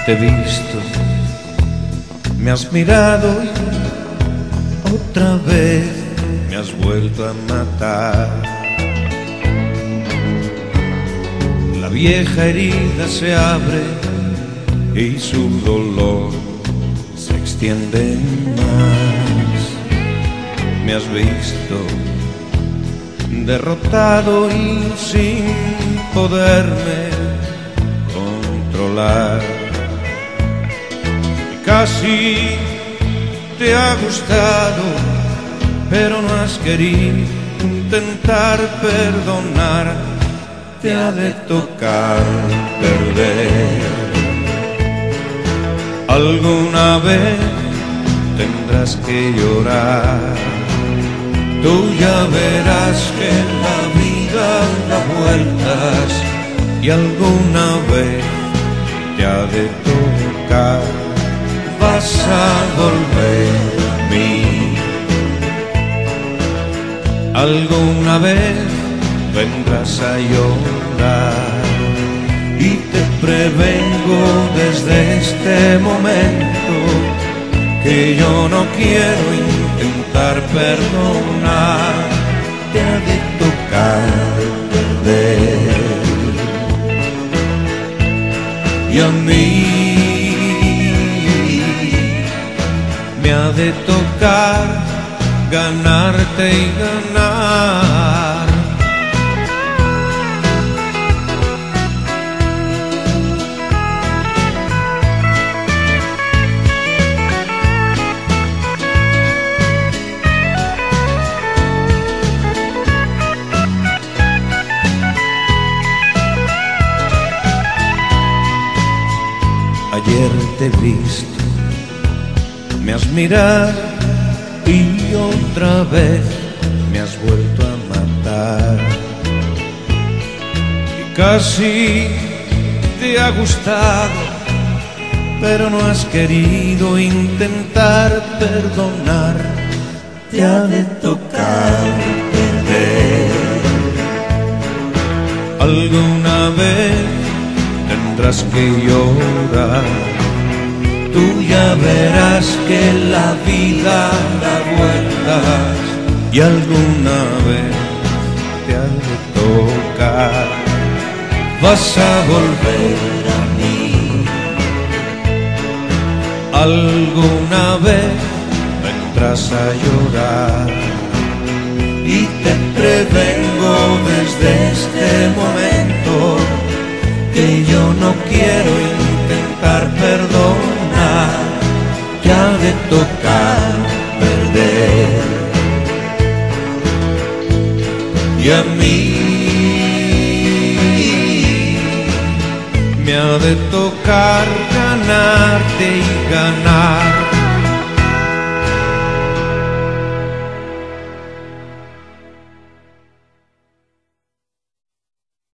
Te he visto, me has mirado y otra vez me has vuelto a matar. La vieja herida se abre y su dolor se extiende más. Me has visto derrotado y sin poderme controlar. Casi te ha gustado, pero no has querido intentar perdonar. Te ha de tocar perder. Alguna vez tendrás que llorar. Tú ya verás que la vida da vueltas y alguna vez te ha de tocar. Vas a volver a mí. Alguna vez vendrás a llorar y te prevengo desde este momento que yo no quiero intentar perdonar. Te ha de tocar perder. Y a mí me ha de tocar ganarte y ganar. Ayer te he visto, me has mirado y otra vez me has vuelto a matar. Y casi te ha gustado, pero no has querido intentar perdonar. Te ha de tocar perder. Alguna vez tendrás que llorar. Tú ya verás que la vida da vueltas y alguna vez te ha de tocar. Vas a volver a mí. Alguna vez vendrás a llorar y te prevengo desde este momento que yo no quiero intentar perdonar. Te ha de tocar perder. Y a mí me ha de tocar ganarte y ganar.